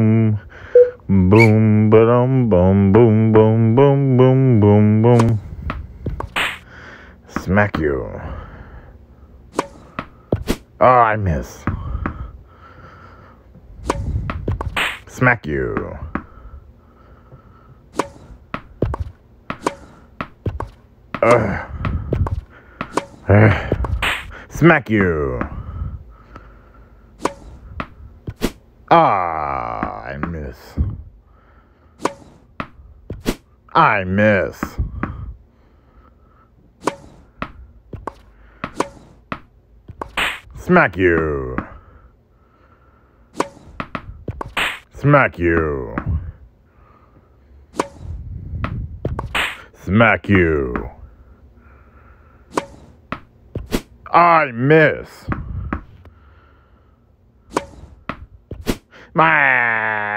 boom. Boom, ba-dum, boom, boom, boom, boom, boom, boom, boom. Smack you. Oh, I miss. Smack you. Smack you. Ah, I miss. I miss. Smack you. Smack you. Smack you. I miss.